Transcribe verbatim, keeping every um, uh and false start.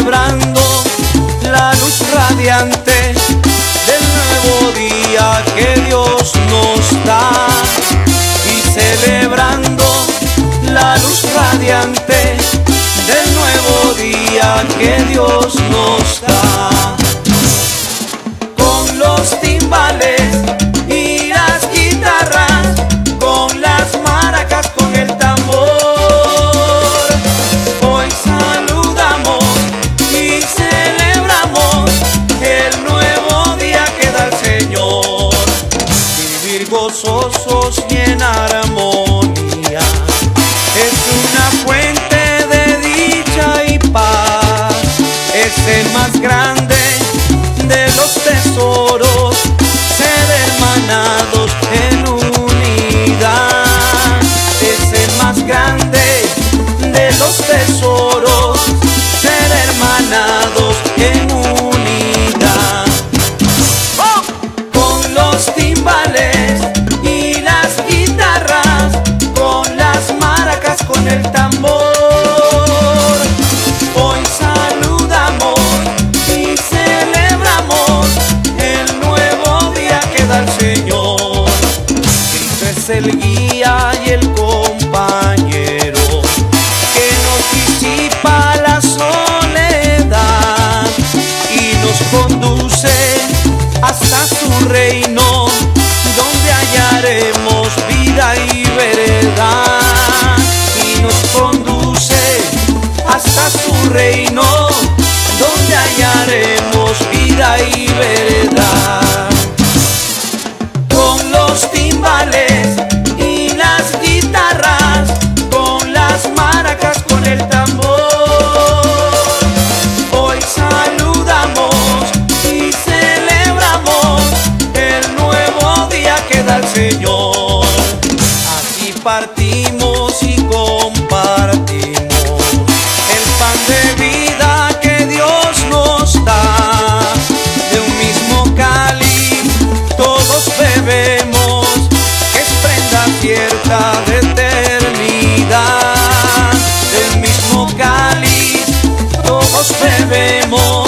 celebrando la luz radiante del nuevo día que Dios nos da, y celebrando la luz radiante del nuevo día que Dios nos da. Con los timbales y las guitarras, con las maracas, con el tambor, hoy saludamos y celebramos el nuevo día que da el Señor. Vivir gozosos y en armonía es una fuente de dicha y paz, es el más grande de los tesoros, ser hermanados en unidad. Es el más grande de los tesoros, ser hermanados en unidad. ¡Oh! Con los timbales y las guitarras, con las maracas, con el tambor, hoy saludamos y celebramos el nuevo día que da el Señor. Cristo es el guía y el compañero que nos disipa la soledad y nos conduce hasta su reino, donde hallaremos vida y verdad. Y nos conduce hasta su reino, donde hallaremos vida y verdad. Con los timbales y las guitarras, con las maracas, con el tambor, hoy saludamos y celebramos el nuevo día que da el Señor. Aquí partimos y compartimos el pan de vida que Dios nos da. De un mismo cáliz todos bebemos, que es prenda cierta de eternidad. Del mismo cáliz todos bebemos,